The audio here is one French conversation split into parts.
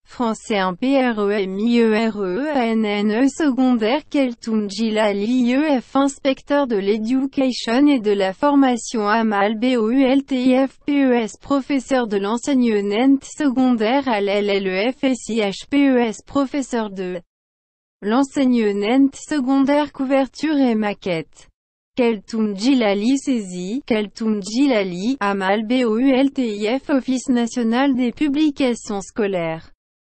Français 1 PREMIEREANNE secondaire Keltoum Djilali IEF inspecteur de l'éducation et de la formation Amal BOULTIF PES professeur de l'enseignement secondaire à l'LLEF SIH PES professeur de l'enseignement secondaire couverture et maquette. Keltoum Djilali saisie, Keltoum Djilali, Amal BOULTIF Office national des publications scolaires.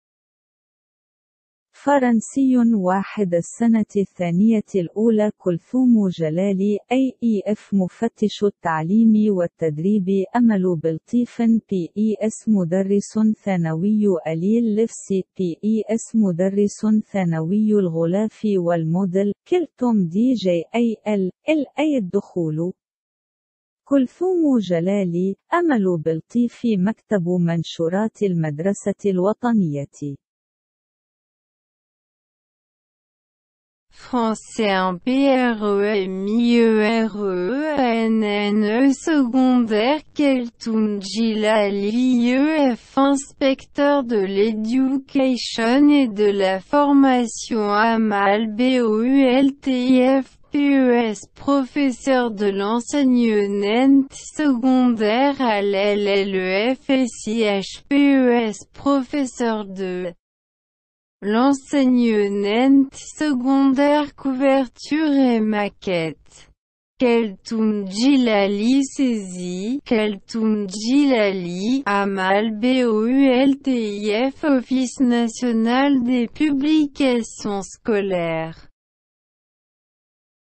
فرنسي 1 السنة الثانية الأولى كلثوم جلالي AEF مفتش التعليم والتدريب أمل بلطيف PES مدرس ثانوي أليل لفسي PES مدرس ثانوي الغلاف والموديل كلثوم DJAL LA الدخول كلثوم جلالي أمل بلطيف مكتب منشورات المدرسة الوطنية Français 1 PREMIEREANNE secondaire Keltoum Djilali IEF inspecteur de l'éducation et de la formation Amal BOULTIF PES professeur de l'enseignement secondaire à l'LLEF SIH PES professeur de l'enseignement secondaire couverture et maquette. Keltoum Djilali saisie, Keltoum Djilali, Amal BOULTIF Office national des publications scolaires.